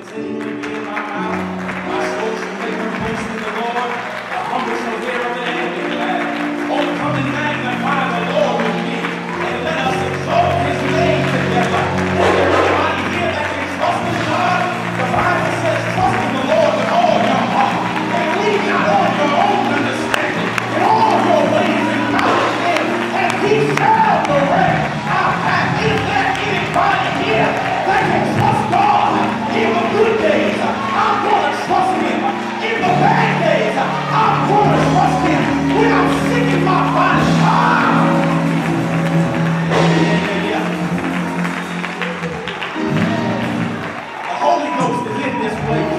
continually be in my mouth. My soul shall make her boast in the Lord. The humble shall hear of it and be glad. Oh, come and magnify the Lord with me, and let us exalt his name together. Is there anybody here that can trust in God? The Bible says, trust in the Lord with all your heart, and lean not on your own understanding. In all your ways acknowledge him, and he shall direct our path. Is there anybody here that can trust God in the good days? I'm going to trust him. In the bad days, I'm going to trust him. When I'm sick in my body, the Holy Ghost is in this place.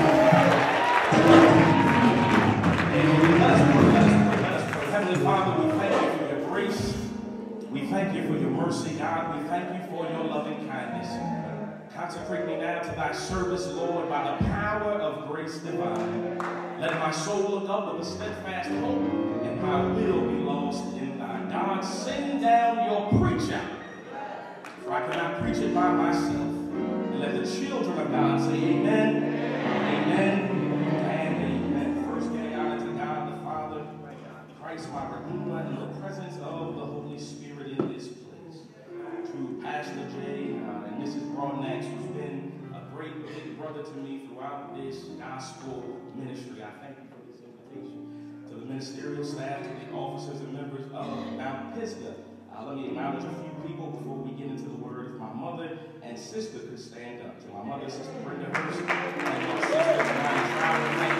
Let us pray. Heavenly Father, we thank you for your grace. We thank you for your mercy, God. We thank you for your loving kindness. Consecrate me now to thy service, Lord, by the power of grace divine. Let my soul look up with a steadfast hope, and my will be lost in thine. God, send down your preacher, for I cannot preach it by myself. And let the children of God say amen, amen, and amen. First, giving honor to God the Father, Christ my Redeemer, and the presence of the Holy Spirit in this place. To Pastor Jay and Mrs. Broadnax, who's been a great big brother to me throughout this gospel ministry, I thank you for this invitation. To the ministerial staff, to the officers and members of Mount Pisgah, let me acknowledge a few people before we get into the word. If my mother and sister could stand up. To my mother, Sister Brenda Hurst, and my sister, Ryan Trower, thank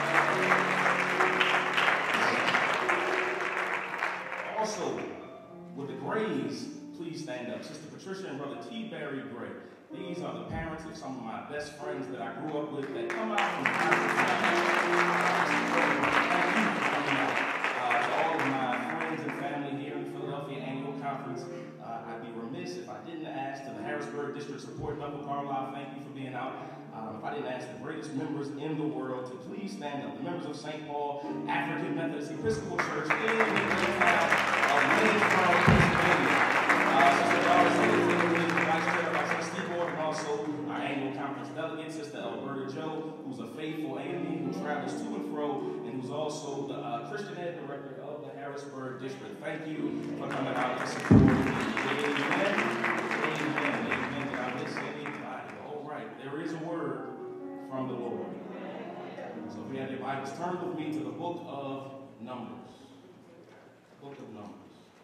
you. Also, with the Grays, please stand up. Sister Patricia and Brother T. Barry Gray. These are the parents of some of my best friends that I grew up with that come out from time to time. Thank you for coming out. To all of my friends and family here in the Philadelphia Annual Conference, I'd be remiss if I didn't ask. To the Harrisburg District Support Member Carlisle, thank you for being out. If I didn't ask the greatest members in the world to please stand up. The members of St. Paul African Methodist Episcopal Church in the town of Waynesboro, Pennsylvania. Sister Doris Hayes, the Vice Chair of our Trustee Board, and also our annual conference delegate, Sister Alberta Joe, who's a faithful AME who travels to and fro, and who's also the Christian Ed Director of the Harrisburg District. Thank you for coming out and supporting me. Amen. Amen. Amen. Did I miss anybody? All right. There is a word from the Lord. So if you have your Bibles, turn with me to the book of Numbers. Book of Numbers.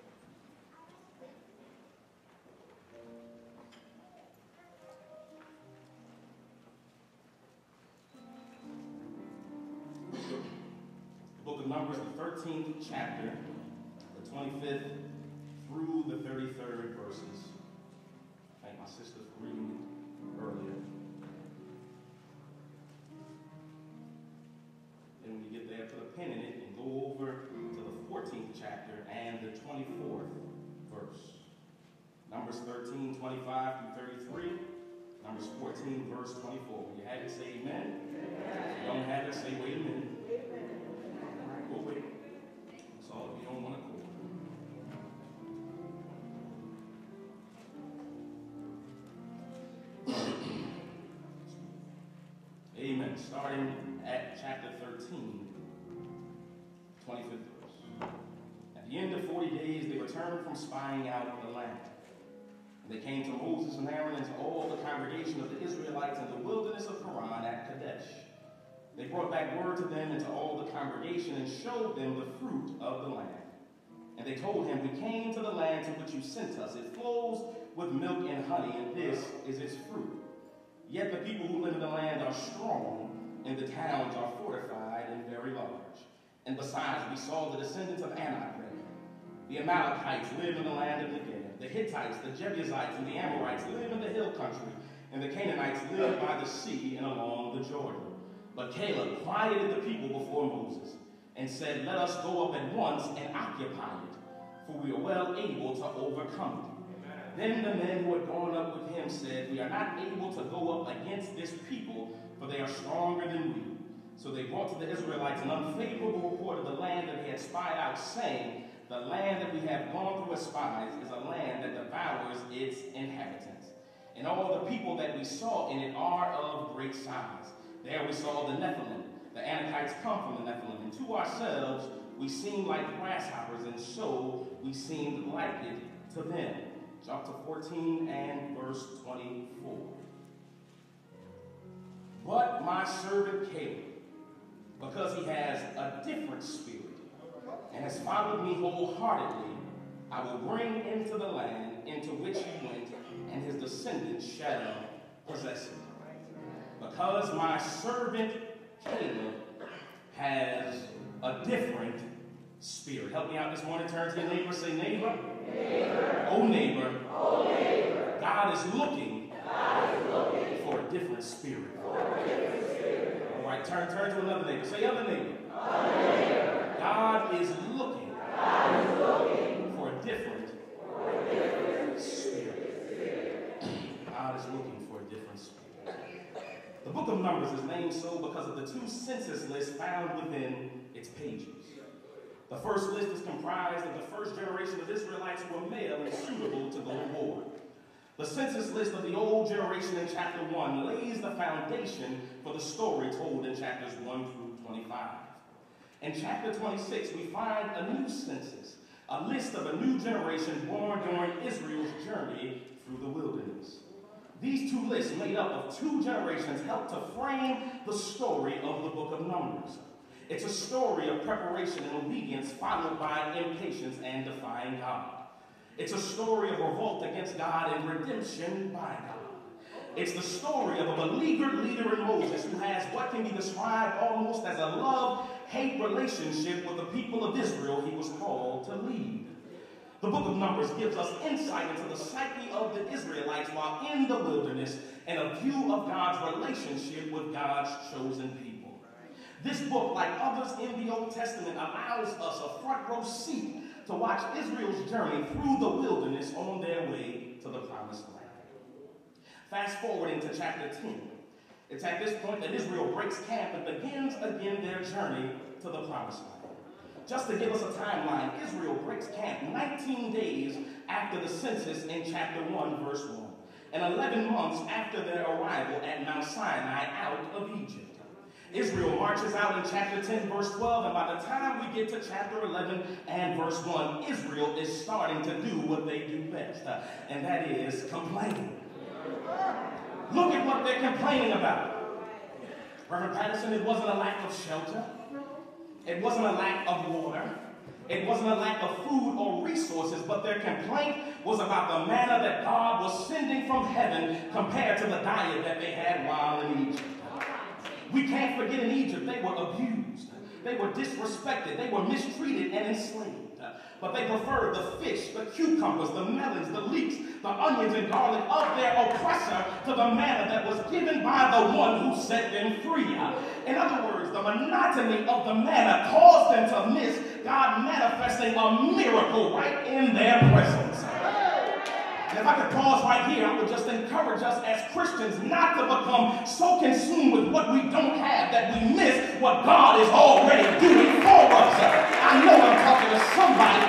The book of Numbers, the 13th chapter, the 25th through the 33rd verses. Thank my sister for reading it earlier. Then when you get there, put a pin in it and go over to the 14th chapter and the 24th verse. Numbers 13, 25 through 33. Numbers 14, verse 24. When you have it, say amen. If you don't have it, say wait a minute. We'll wait. That's all if you don't want to go. Amen. Starting at chapter 13, 25th verse. At the end of 40 days, they returned from spying out the land. And they came to Moses and Aaron and to all the congregation of the Israelites in the wilderness of Paran at Kadesh. They brought back word to them and to all the congregation and showed them the fruit of the land. And they told him, we came to the land to which you sent us. It flows with milk and honey, and this is its fruit. Yet the people who live in the land are strong, and the towns are fortified and very large. And besides, we saw the descendants of Anak there. The Amalekites live in the land of Negev. The Hittites, the Jebusites, and the Amorites live in the hill country. And the Canaanites live by the sea and along the Jordan. But Caleb quieted the people before Moses and said, let us go up at once and occupy it, for we are well able to overcome it. Then the men who had gone up with him said, we are not able to go up against this people, for they are stronger than we. So they brought to the Israelites an unfavorable report of the land that they had spied out, saying, the land that we have gone through as spies is a land that devours its inhabitants. and all the people that we saw in it are of great size. There we saw the Nephilim. The Anakites come from the Nephilim, and to ourselves we seemed like grasshoppers, and so we seemed like it to them. Jump to 14 and verse 24. But my servant Caleb, because he has a different spirit and has followed me wholeheartedly, I will bring into the land into which he went, and his descendants shall possess it. Because my servant Caleb has a different spirit. Help me out this morning. Turn to your neighbor. Say, neighbor. Neighbor. Oh, neighbor. Oh, neighbor. God is looking for a different spirit. All right, turn to another neighbor. Say, other neighbor. God is looking for a different spirit. God is looking for a different spirit. The book of Numbers is named so because of the two census lists found within its pages. The first list is comprised of the first generation of Israelites who were male and suitable to go to war. The census list of the old generation in chapter 1 lays the foundation for the story told in chapters 1 through 25. In chapter 26, we find a new census, a list of a new generation born during Israel's journey through the wilderness. These two lists, made up of two generations, help to frame the story of the book of Numbers. It's a story of preparation and obedience followed by impatience and defying God. It's a story of revolt against God and redemption by God. It's the story of a beleaguered leader in Moses who has what can be described almost as a love-hate relationship with the people of Israel he was called to lead. The book of Numbers gives us insight into the psyche of the Israelites while in the wilderness and a view of God's relationship with God's chosen people. This book, like others in the Old Testament, allows us a front row seat to watch Israel's journey through the wilderness on their way to the promised land. Fast forwarding to chapter 10. It's at this point that Israel breaks camp and begins again their journey to the promised land. Just to give us a timeline, Israel breaks camp 19 days after the census in chapter 1, verse 1, and 11 months after their arrival at Mount Sinai out of Egypt. Israel marches out in chapter 10, verse 12, and by the time we get to chapter 11 and verse 1, Israel is starting to do what they do best, and that is complaining. Look at what they're complaining about. Reverend Patterson, it wasn't a lack of shelter. It wasn't a lack of water. It wasn't a lack of food or resources, but their complaint was about the manna that God was sending from heaven compared to the diet that they had while in Egypt. We can't forget in Egypt, they were abused. They were disrespected. They were mistreated and enslaved. But they preferred the fish, the cucumbers, the melons, the leeks, the onions and garlic of their oppressor to the manna that was given by the one who set them free. In other words, the monotony of the manna caused them to miss God manifesting a miracle right in their presence. And if I could pause right here, I would just encourage us as Christians not to become so consumed with what we don't have that we miss what God is already doing for us. I know I'm talking to somebody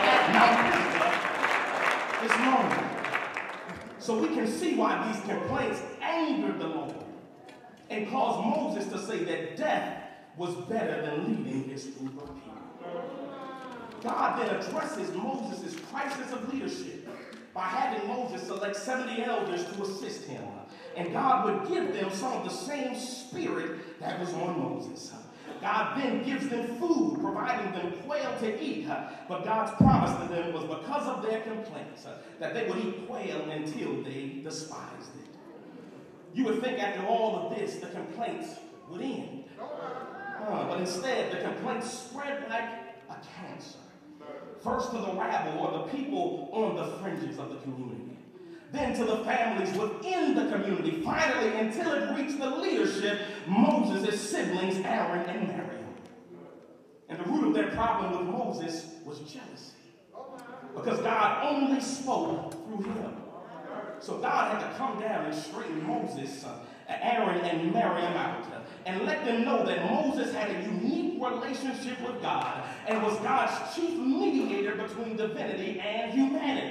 at Mount this morning. So we can see why these complaints angered the Lord and caused Moses to say that death was better than leading this group of people. God then addresses Moses' crisis of leadership by having Moses select 70 elders to assist him. And God would give them some of the same spirit that was on Moses. God then gives them food, providing them quail to eat. But God's promise to them was because of their complaints that they would eat quail until they despised it. You would think after all of this, the complaints would end. But instead, the complaints spread like a cancer. First to the rabble or the people on the fringes of the community. Then to the families within the community. Finally, until it reached the leadership, Moses' siblings, Aaron and Miriam. And the root of their problem with Moses was jealousy. Because God only spoke through him. So God had to come down and straighten Moses, Aaron and Miriam out and let them know that Moses had a unique relationship with God and was God's chief mediator between divinity and humanity.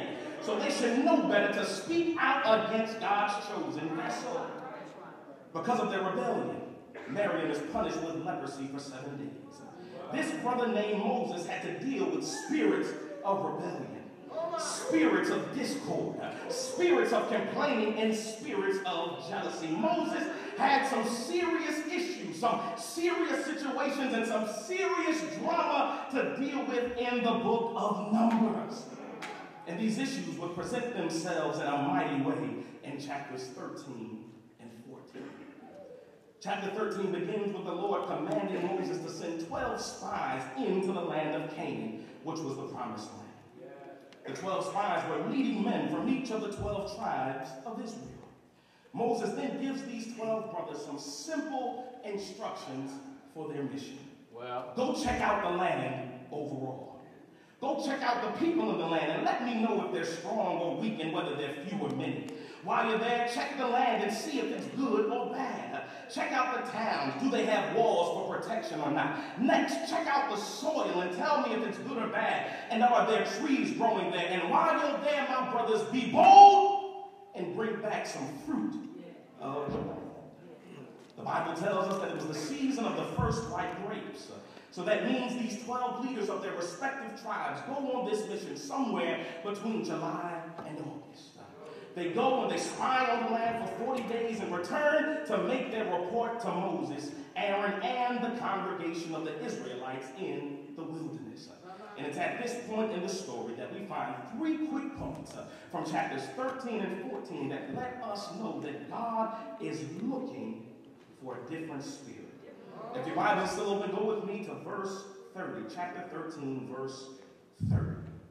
So they should know better to speak out against God's chosen vessel. Because of their rebellion, Miriam is punished with leprosy for 7 days. This brother named Moses had to deal with spirits of rebellion, spirits of discord, spirits of complaining, and spirits of jealousy. Moses had some serious issues, some serious situations, and some serious drama to deal with in the book of Numbers. And these issues would present themselves in a mighty way in chapters 13 and 14. Chapter 13 begins with the Lord commanding Moses to send 12 spies into the land of Canaan, which was the promised land. The 12 spies were leading men from each of the 12 tribes of Israel. Moses then gives these 12 brothers some simple instructions for their mission. Well, go check out the land overall. Go check out the people of the land and let me know if they're strong or weak and whether they're few or many. While you're there, check the land and see if it's good or bad. Check out the towns. Do they have walls for protection or not? Next, check out the soil and tell me if it's good or bad. And are there trees growing there? And while you're there, my brothers, be bold and bring back some fruit of the land. The Bible tells us that it was the season of the first ripe grapes. So that means these 12 leaders of their respective tribes go on this mission somewhere between July and August. They go and they spy on the land for 40 days and return to make their report to Moses, Aaron, and the congregation of the Israelites in the wilderness. And it's at this point in the story that we find 3 quick points from chapters 13 and 14 that let us know that God is looking for a different spirit. If your Bible is still open, go with me to verse 30, chapter 13, verse 30.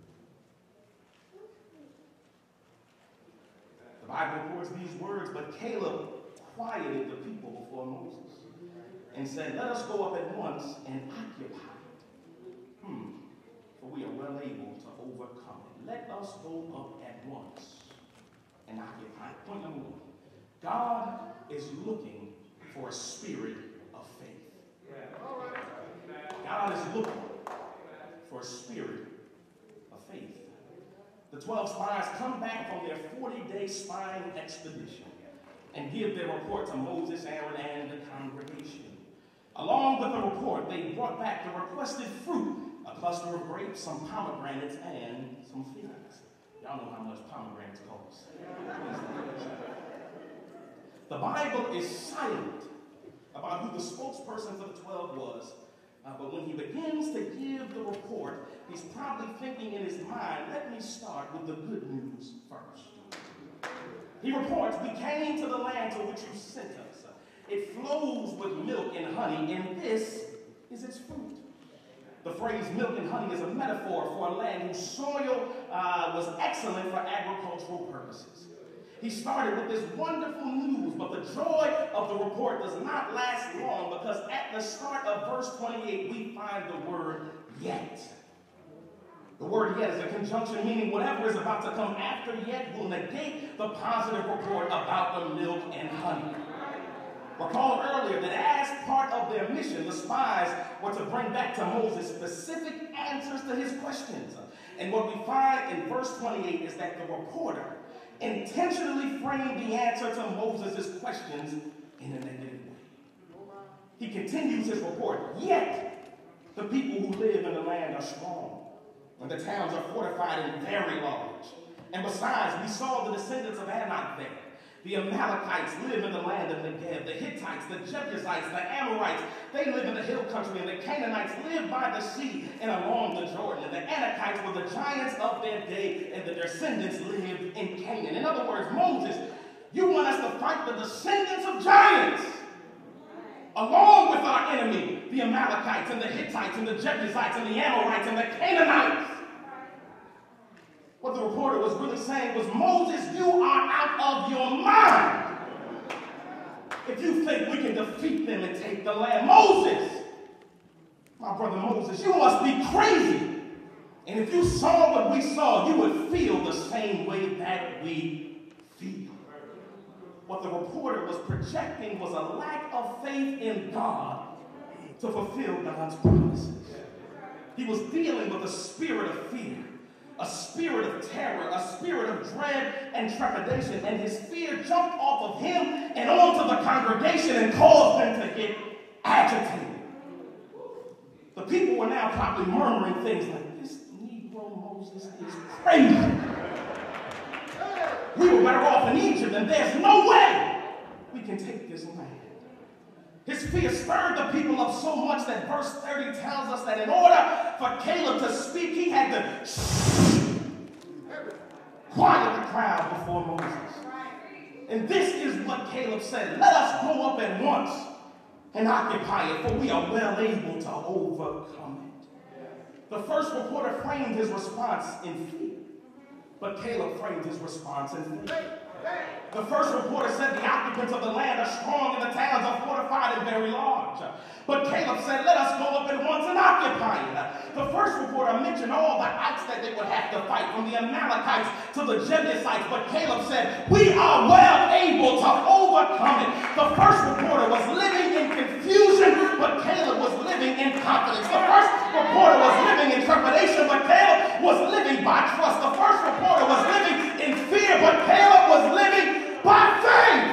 The Bible records these words, but Caleb quieted the people before Moses and said, let us go up at once and occupy it, for we are well able to overcome it. Let us go up at once and occupy it. Point number 1, God is looking for a spirit of faith. God is looking for a spirit of faith. The 12 spies come back from their 40-day spying expedition and give their report to Moses, Aaron, and the congregation. Along with the report, they brought back the requested fruit, a cluster of grapes, some pomegranates, and some figs. Y'all know how much pomegranates cost. The Bible is silent about who the spokesperson for the 12 was, but when he begins to give the report, he's probably thinking in his mind, let me start with the good news first. He reports, we came to the land to which you sent us. It flows with milk and honey, and this is its fruit. The phrase milk and honey is a metaphor for a land whose soil was excellent for agricultural purposes. He started with this wonderful news, but the joy of the report does not last long because at the start of verse 28, we find the word yet. The word yet is a conjunction meaning whatever is about to come after yet will negate the positive report about the milk and honey. Recall earlier that as part of their mission, the spies were to bring back to Moses specific answers to his questions. And what we find in verse 28 is that the reporter intentionally framed the answer to Moses' questions in a negative way. He continues his report, yet the people who live in the land are strong, and the towns are fortified and very large. And besides, we saw the descendants of Anak there. The Amalekites live in the land of Negev. The Hittites, the Jebusites, the Amorites, they live in the hill country. And the Canaanites live by the sea and along the Jordan. And the Anakites were the giants of their day, and the descendants lived in Canaan. In other words, Moses, you want us to fight the descendants of giants along with our enemy, the Amalekites and the Hittites and the Jebusites and the Amorites and the Canaanites. What the reporter was really saying was, Moses, you are out of your mind if you think we can defeat them and take the land. Moses, my brother Moses, you must be crazy. And if you saw what we saw, you would feel the same way that we feel. What the reporter was projecting was a lack of faith in God to fulfill God's promises. He was dealing with a spirit of fear, a spirit of terror, a spirit of dread and trepidation, and his fear jumped off of him and onto the congregation and caused them to get agitated. The people were now probably murmuring things like, this Negro Moses is crazy. We were better off in Egypt, and there's no way we can take this land. His fear stirred the people up so much that verse 30 tells us that in order for Caleb to speak, he had to quiet the crowd before Moses. And this is what Caleb said: let us go up at once and occupy it, for we are well able to overcome it. The first reporter framed his response in fear, but Caleb framed his response in faith. The first reporter said the occupants of the land are strong and the towns are fortified and very large. But Caleb said, let us go up at once and occupy it. The first reporter mentioned all the outs that they would have to fight, from the Amalekites to the Jebusites. But Caleb said, we are well able to overcome it. The first reporter was living in confusion, but Caleb was living in confidence. The first reporter was living in trepidation, but Caleb was living by trust. The first reporter was living in fear, but Caleb was living by faith.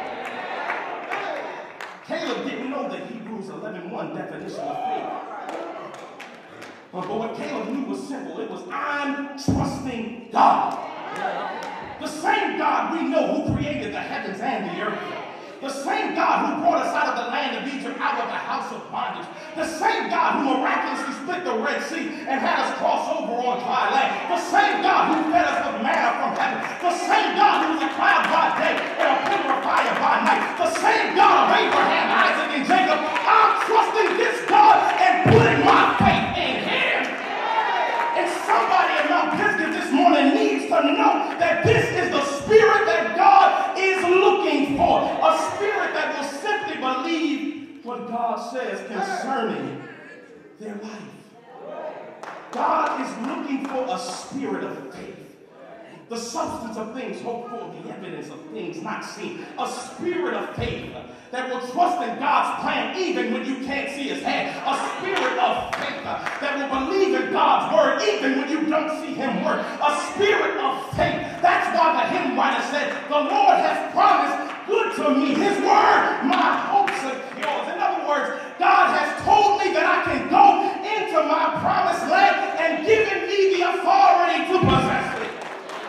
Caleb didn't know the Hebrews 11:1 definition of faith. But what Caleb knew was simple. It was, I'm trusting God. The same God we know who created the heavens and the earth. The same God who brought us out of the land of Egypt, out of the house of bondage. The same God who miraculously split the Red Sea and had us cross over on dry land. The same God who fed us with manna from heaven. The same God who was a cloud by day and a pillar of fire by night. The same God of Abraham, Isaac, and Jacob. I'm trusting this God and putting my faith in him. And somebody in Mount Pisgah this morning needs to know that this is the spirit that God is looking for. A spirit that will simply believe what God says concerning their life. God is looking for a spirit of faith. The substance of things hoped for, the evidence of things not seen. A spirit of faith that will trust in God's plan even when you can't see his hand. A spirit of faith that will believe in God's word even when you don't see him work. A spirit of faith. That's why the hymn writer said, the Lord has promised good to me. His word, my hope secures. In other words, God has told me that I can go into my promised land and given me the authority to possess it.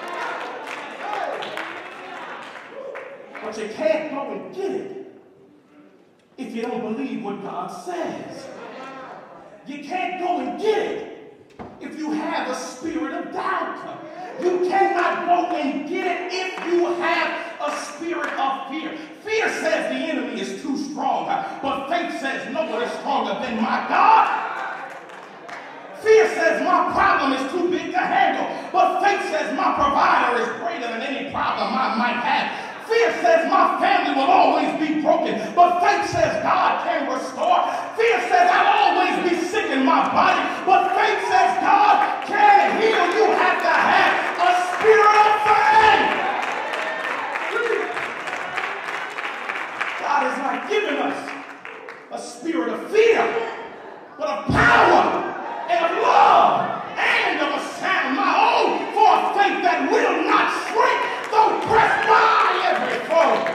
But you can't go and get it if you don't believe what God says. You can't go and get it if you have a spirit of doubt. You cannot go and get it if you have a spirit of fear. Fear says the enemy is too strong, but faith says no one is stronger than my God. Fear says my problem is too big to handle, but faith says my provider is greater than any problem I might have. Fear says my family will always be broken, but faith says God can restore. Fear says I'll always be sick in my body, but faith says God can heal. You have to have a spirit of faith. God has not given us a spirit of fear, but of power and of love and of a sound mind. For a faith that will not shrink, though pressed by every foe.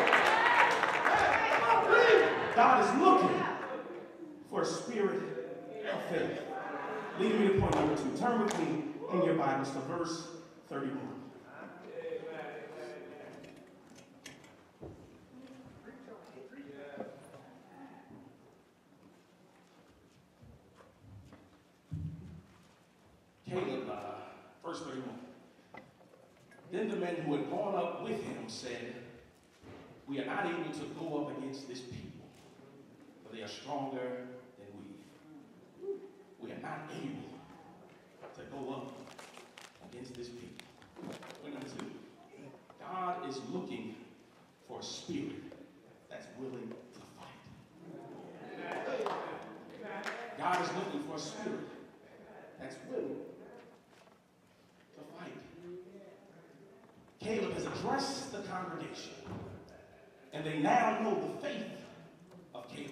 God is looking for a spirit of faith. Leading me to point number 2. Turn with me in your Bibles to verse 31. Caleb, verse 31. Then the men who had gone up with him said, we are not able to go up against this people, for they are stronger than we. We are not able to go up against this people. Point number 2. God is looking for a spirit that's willing to fight. God is looking for a spirit that's willing to fight. Caleb has addressed the congregation, and they now know the faith of Caleb.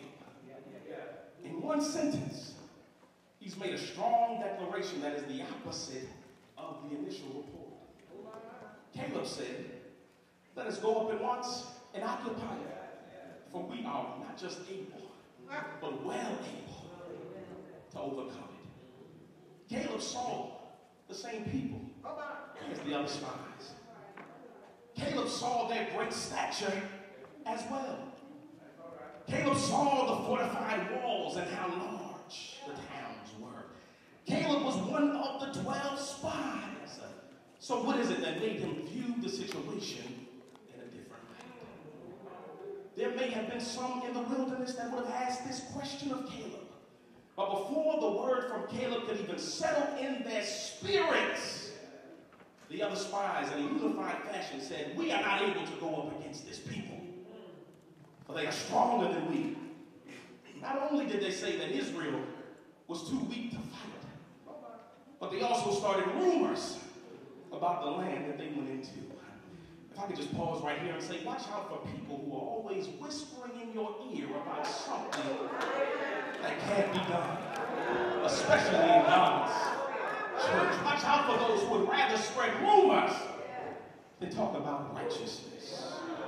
In one sentence, he's made a strong declaration that is the opposite of the initial report. Caleb said, let us go up at once and occupy it, for we are not just able, but well able to overcome it. Caleb saw the same people as the other spies. Caleb saw their great stature as well. Caleb saw the fortified walls and how large the towns were. Caleb was one of the 12 spies. So what is it that made him view the situation in a different light? There may have been some in the wilderness that would have asked this question of Caleb. But before the word from Caleb could even settle in their spirits, the other spies in a unified fashion said, we are not able to go up against this people, for they are stronger than we. Not only did they say that Israel was too weak to fight, but they also started rumors about the land that they went into. If I could just pause right here and say, watch out for people who are always whispering in your ear about something that can't be done, especially in God's church. Watch out for those who would rather spread rumors than talk about righteousness.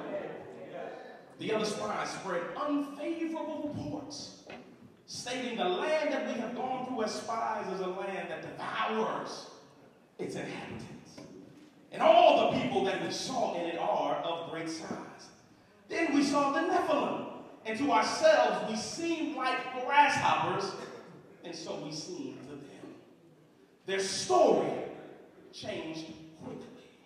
The other spies spread unfavorable reports, stating the land that we have gone through as spies is a land that devours its inhabitants. And all the people that we saw in it are of great size. Then we saw the Nephilim, and to ourselves we seemed like grasshoppers, and so we seemed to them. Their story changed quickly.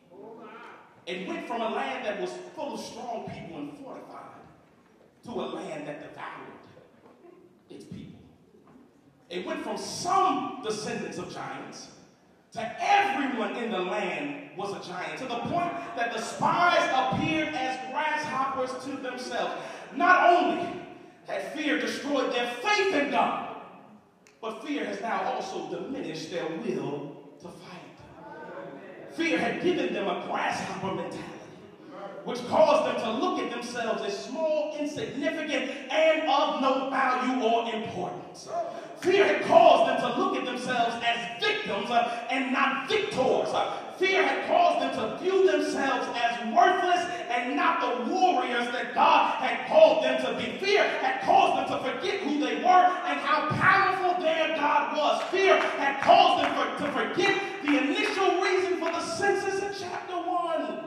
It went from a land that was full of strong people and fortified to a land that devoured its people. It went from some descendants of giants to everyone in the land was a giant, to the point that the spies appeared as grasshoppers to themselves. Not only had fear destroyed their faith in God, but fear has now also diminished their will to fight. Fear had given them a grasshopper mentality, which caused them to look at themselves as small, insignificant, and of no value or importance. Fear had caused them to look at themselves as victims and not victors. Fear had caused them to view themselves as worthless and not the warriors that God had called them to be. Fear had caused them to forget who they were and how powerful their God was. Fear had caused them to forget the initial reason for the census in chapter 1.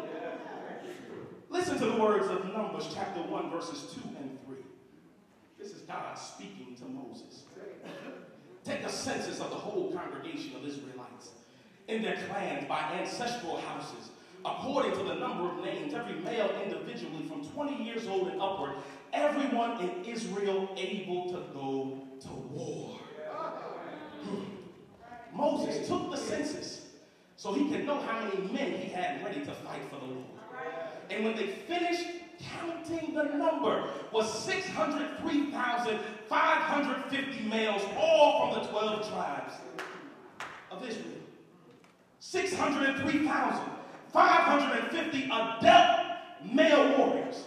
Listen to the words of Numbers chapter 1, verses 2 and 3. This is God speaking to Moses. Take a census of the whole congregation of Israelites in their clans by ancestral houses, according to the number of names, every male individually from 20 years old and upward, everyone in Israel able to go to war. Moses took the census so he could know how many men he had ready to fight for the Lord. And when they finished counting, the number was 603,550 males, all from the 12 tribes of Israel. 603,550 adult male warriors.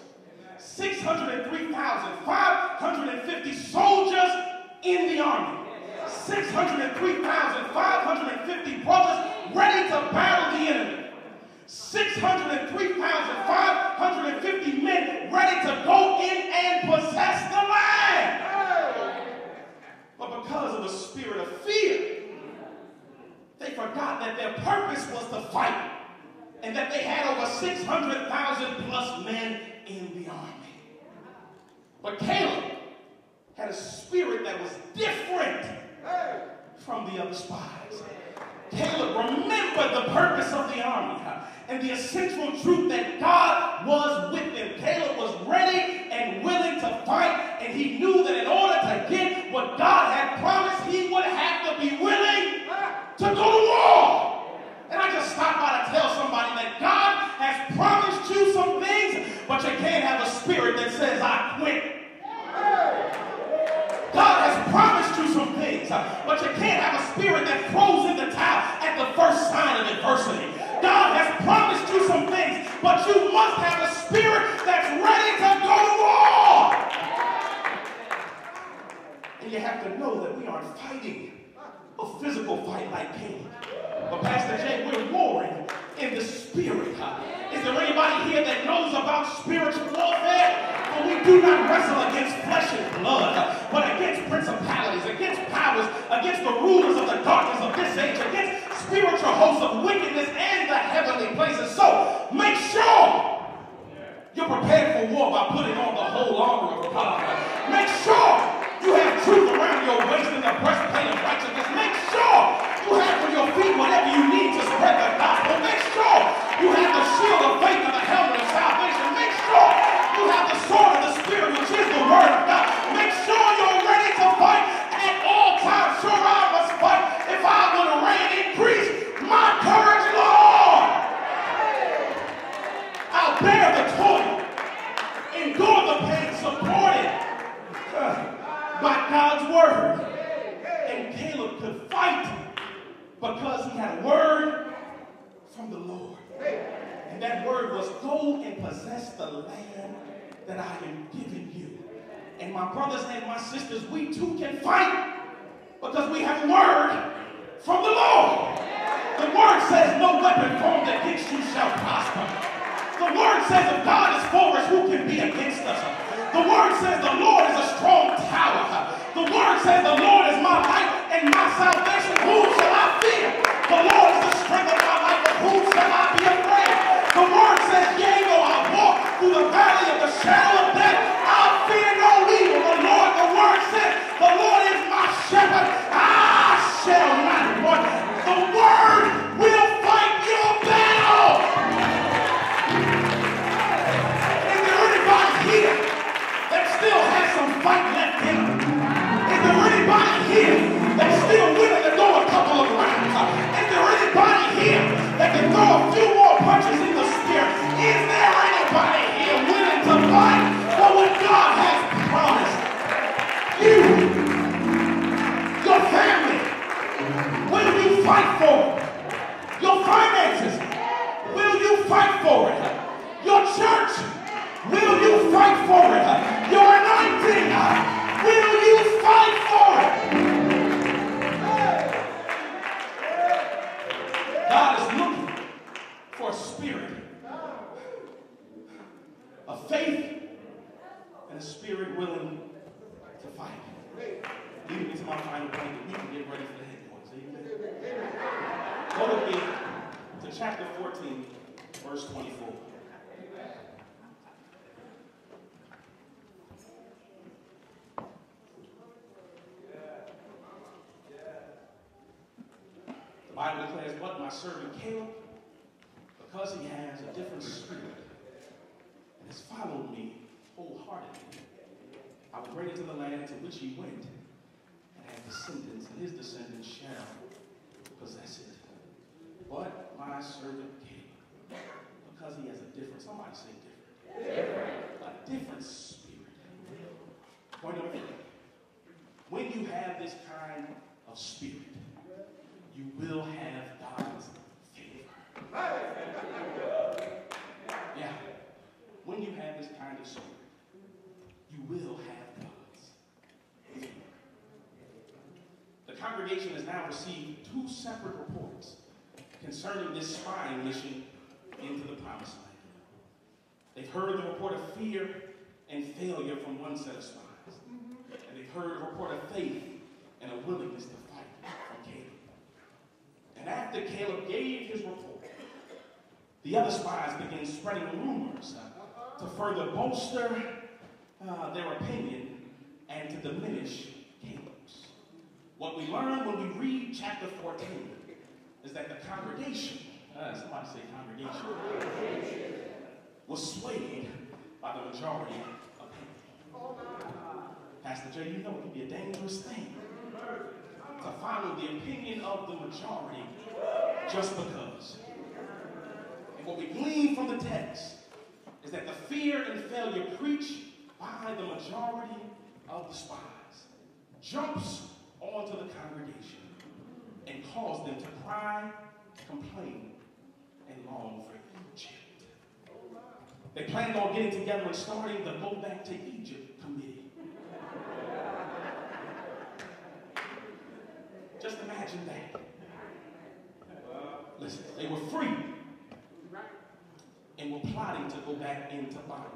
603,550 soldiers in the army. 603,550 brothers ready to battle the enemy. 603,550 men ready to go in and possess the land. But because of the spirit of fear, they forgot that their purpose was to fight and that they had over 600,000 plus men in the army. But Caleb had a spirit that was different from the other spies. Caleb remembered the purpose of the army and the essential truth that God was with them. Caleb was ready and willing to fight, and he knew that in order to get what God had promised, he would have to be willing to go to war. And I just stopped by to tell somebody that God has promised you some things, but you can't have a spirit that says, I quit. God has promised you some things, but you can't have a spirit that throws in the towel at the first sign of adversity. God has promised you some things, but you must have a spirit that's ready to go to war. And you have to know that we aren't fighting a physical fight like Cain. But Pastor Jay, that knows about spiritual warfare. For we do not wrestle against flesh and blood, but against principalities, against powers, against the rulers of the darkness of this age, against spiritual hosts of wickedness in the heavenly places. So make sure you're prepared for war by putting on the whole armor of God. Make sure you have truth around your waist and the breastplate of righteousness. Make sure you have for your feet whatever you need to spread the gospel. Make sure you have the shield of faith and the helmet of salvation. Make sure you have the sword of the Spirit, which is the word of God. Make sure you're ready to fight at all times. Sure, I must fight if I want to reign. Increase my courage, Lord. I'll bear the toil, endure the pain, supported by God's word. And Caleb could fight because he had a word from the Lord. And that word was, go and possess the land that I am giving you. And my brothers and my sisters, we too can fight because we have a word from the Lord. The word says no weapon formed against you shall prosper. The word says if God is for us, who can be against us? The word says the Lord is a strong tower. The word says the Lord is my light and my salvation. Whom shall I fear? The Lord is the strength of my life. Of whom shall I be afraid? The word says, yea, though I walk through the valley of the shadow of death, I'll fear no evil. The word says, the Lord is my shepherd. I shall not want. The word will fight your battle. Is there anybody here that still has some fight left in them? Is there anybody here that's still willing to go a couple of rounds? Is there anybody here that can throw a few more punches in the spirit? Is there anybody here willing to fight for what God has promised? You, your family, will you fight for it? Your finances, will you fight for it? Your church, will you fight for it? Your anointing, will you fight for it? God is looking for a spirit of faith and a spirit willing to fight. Leading me to my final point that we can get ready for the headquarters. Amen. Go with me to chapter 14, verse 24. The Bible declares, but my servant Caleb, because he has a different spirit and has followed me wholeheartedly, I will bring into the land to which he went, and have descendants, and his descendants shall possess it. But my servant Caleb, because he has a different, somebody say different, a different spirit. Point of view. When you have this kind of spirit, you will have God's favor. Yeah. When you have this kind of spirit, you will have God's favor. The congregation has now received 2 separate reports concerning this spying mission into the promised land. They've heard the report of fear and failure from one set of spies. And they've heard a report of faith and a willingness to fight from Caleb. And after Caleb gave his report, the other spies began spreading rumors to further bolster their opinion and to diminish Caleb's. What we learn when we read chapter 14 is that the congregation, somebody say congregation, was swayed by the majority of people. Pastor Jay, you know it can be a dangerous thing to follow the opinion of the majority just because. And what we glean from the text is that the fear and failure preached by the majority of the spies jumps onto the congregation and caused them to cry, complain, and long for Egypt. They planned on getting together and starting the Go Back to Egypt committee. Just imagine that. Listen, they were free and were plotting to go back into bondage.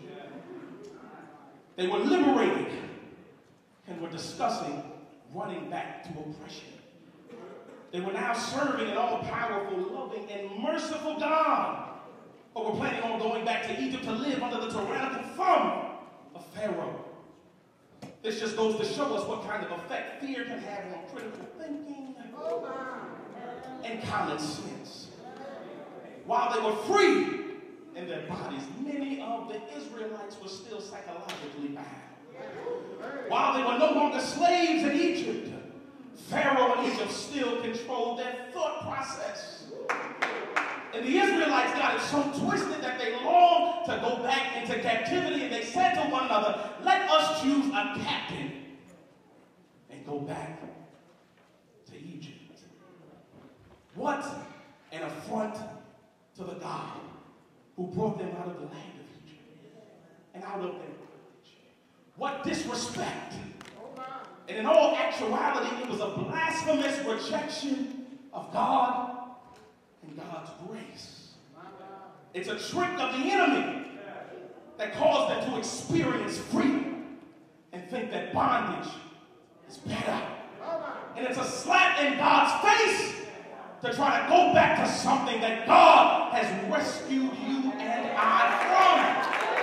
They were liberated and were discussing running back to oppression. They were now serving an all-powerful, loving, and merciful God, but were planning on going back to Egypt to live under the tyrannical thumb of Pharaoh. This just goes to show us what kind of effect fear can have on critical thinking and common sense. While they were free in their bodies, many of the Israelites were still psychologically bound. While they were no longer slaves in Egypt, Pharaoh in Egypt still controlled their thought process. And the Israelites got it so twisted that they longed to go back into captivity, and they said to one another, let us choose a captain and go back to Egypt. What an affront to the God who brought them out of the land of Egypt and out of their bondage. What disrespect. And in all actuality, it was a blasphemous rejection of God and God's grace. It's a trick of the enemy that caused them to experience freedom and think that bondage is better. And it's a slap in God's face to try to go back to something that God has rescued you and I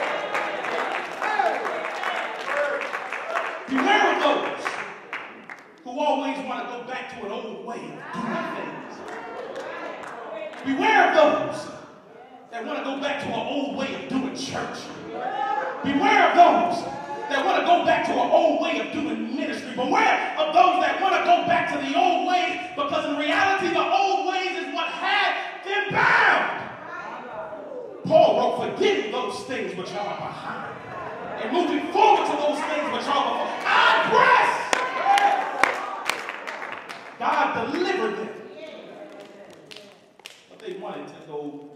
from. Beware of those who always want to go back to an old way of doing things. Beware of those that want to go back to an old way of doing church. Beware of those that want to go back to an old way of doing ministry. Beware of those that want to go back to the old ways, because in reality the old ways is what had them bound. Paul wrote, forgetting those things which are behind and moving forward to those things which are before. I press. God delivered them. But they wanted to go.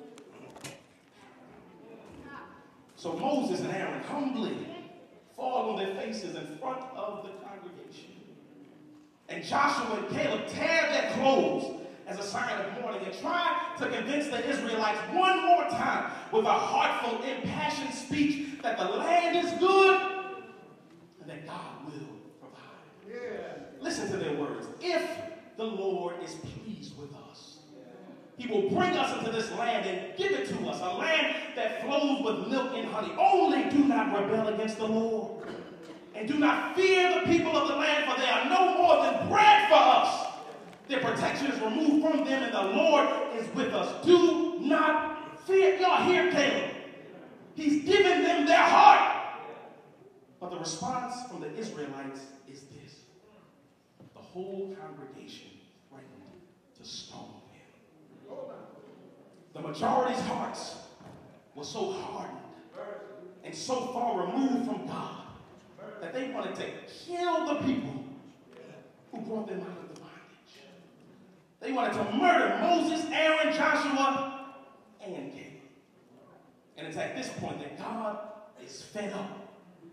So Moses and Aaron humbly fall on their faces in front of the congregation. And Joshua and Caleb tear their clothes as a sign of mourning and try to convince the Israelites one more time with a heartful, impassioned speech that the land is good and that God will provide. Yeah. Listen to their words. If the Lord is pleased with us, he will bring us into this land and give it to us, a land that flows with milk and honey. Only do not rebel against the Lord. And do not fear the people of the land, for they are no more than bread for us. Their protection is removed from them, and the Lord is with us. Do not fear. Y'all hear Caleb? He's given them their heart. But the response from the Israelites is this. The whole congregation threatened to stone him. The majority's hearts were so hardened and so far removed from God that they wanted to kill the people who brought them out of the bondage. They wanted to murder Moses, Aaron, Joshua, and Caleb. And it's at this point that God is fed up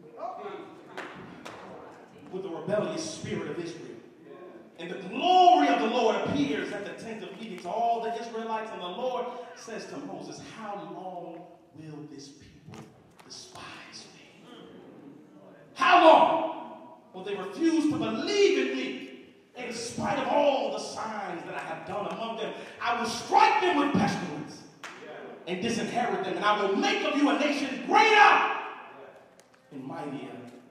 with the rebellious spirit of Israel. And the glory of the Lord appears at the tent of meeting to all the Israelites. And the Lord says to Moses, how long will this people despise me? How long will they refuse to believe in me in spite of all the signs that I have done among them? I will strike them with pestilence and disinherit them. And I will make of you a nation greater and mightier.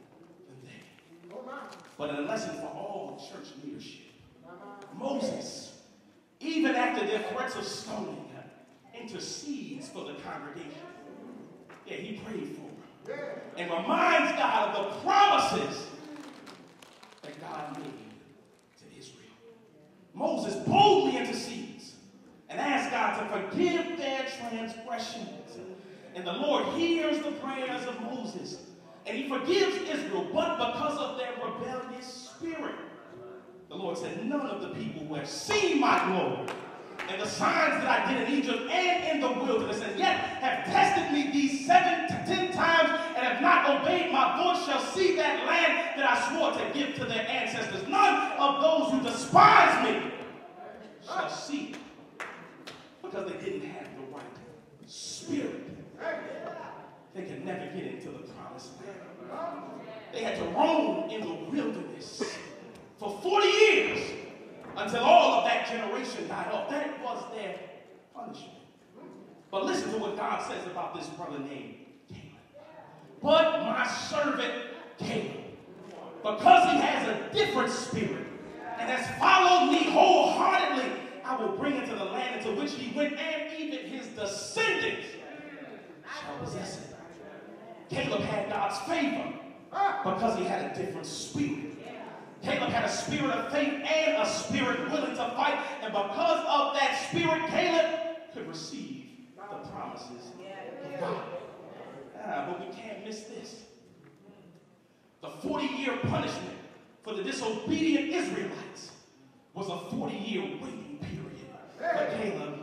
But in a lesson for all church leadership, Moses, even after their threats of stoning, intercedes for the congregation. Yeah, he prayed for them. And reminds God of the promises that God made to Israel. Moses boldly intercedes and asks God to forgive their transgressions. And the Lord hears the prayers of Moses. And he forgives Israel, but because of their rebellious spirit. The Lord said, none of the people who have seen my glory and the signs that I did in Egypt and in the wilderness, and yet have tested me these 7 to 10 times and have not obeyed my voice, shall see that land that I swore to give to their ancestors. None of those who despise me shall see it, because they didn't have the right spirit, they could never get into the promised land. They had to roam in the wilderness for 40 years until all of that generation died off. That was their punishment. But listen to what God says about this brother named Caleb. But my servant Caleb, because he has a different spirit and has followed me wholeheartedly, I will bring into the land into which he went, and even his descendants shall possess it. Caleb had God's favor because he had a different spirit. Caleb had a spirit of faith and a spirit willing to fight, and because of that spirit, Caleb could receive the promises of God. But we can't miss this. The 40-year punishment for the disobedient Israelites was a 40-year waiting period for Caleb.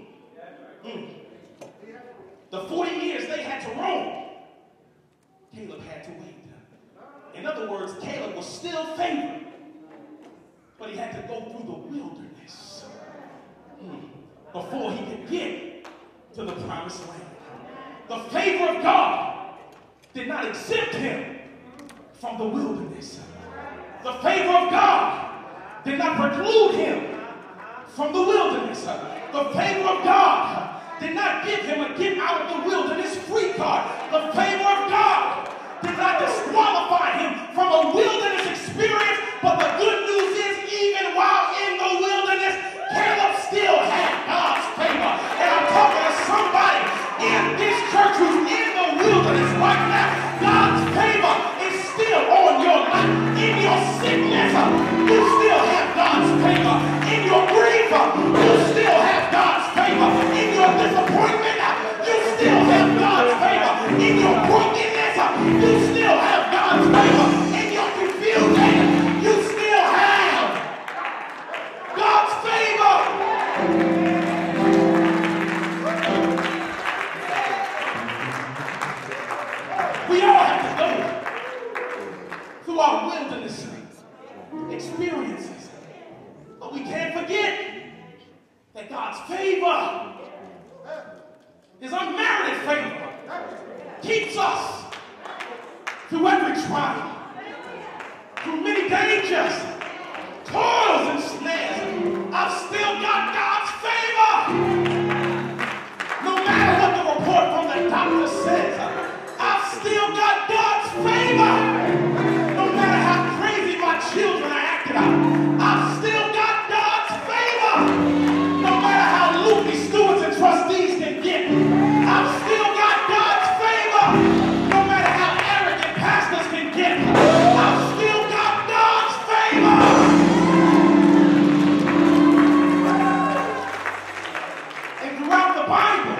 The 40 years they had to roam, Caleb had to wait. In other words, Caleb was still favored, but he had to go through the wilderness before he could get to the promised land. The favor of God did not exempt him from the wilderness. The favor of God did not preclude him from the wilderness. The favor of God did not give him a get out of the wilderness free card. The favor of God did not disqualify him from a wilderness experience, but the good news is, even while in the wilderness, Caleb still had God's favor. And I'm talking to somebody in this church who's in the wilderness right now. God's favor is still on your life. In your sickness, you still have God's favor. In your grief, you still have God's favor. In your disappointment, you still have God's favor. In your brokenness, you still have God's favor. In your confusion, you still have God's favor. We all have to go through our wilderness experiences. But we can't forget that God's favor, his unmerited favor, keeps us through every trial, through many dangers, toils and snares. I've still got God's favor. No matter what the report from the doctor says, I've still got God's favor. No matter how crazy my children are acting out, I've still got God's favor. No matter how loopy stewards and trustees can get, I've still got God's favor. No matter how arrogant pastors can get, I've still got God's favor. And throughout the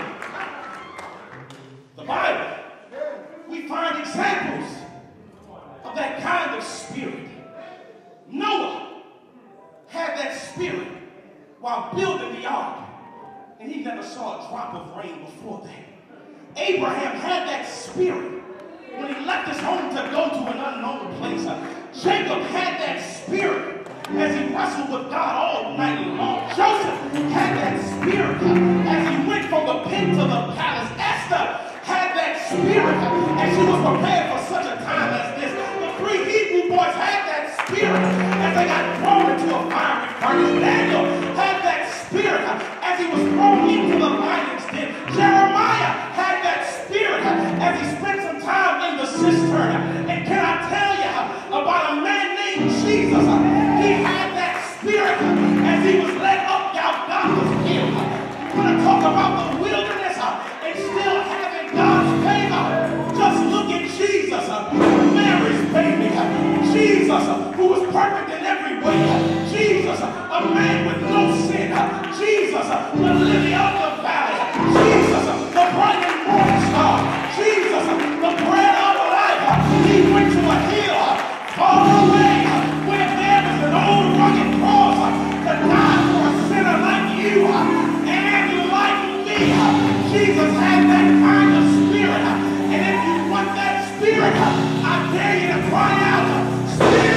Bible, we find examples of that kind of spirit. Noah had that spirit while building the ark, and he never saw a drop of rain before that. Abraham had that spirit when he left his home to go to an unknown place. Jacob had that spirit as he wrestled with God all night long. Joseph had that spirit as he went from the pit to the palace. Esther had that spirit as she was prepared for such a time as this. The three Hebrew boys had that spirit as they got thrown into a fiery furnace. Daniel had that spirit as he was thrown into the lion's den. Jeremiah had that spirit as he spent some time in the cistern. And can I tell you about a man named Jesus? He had that spirit as he was led up Golgotha's hill. You want to talk about the wilderness and still having God's favor? Just look at Jesus, Mary's baby. Jesus, who was perfect in every way. Jesus, a man with no sin. Jesus, the lily of the valley. Jesus, the bright and morning star. Jesus, the bread of life. He went to a hill far away where there was an old rugged cross that died for a sinner like you and like me. Jesus had that kind of spirit. And if you want that spirit, I dare you to cry out, Spirit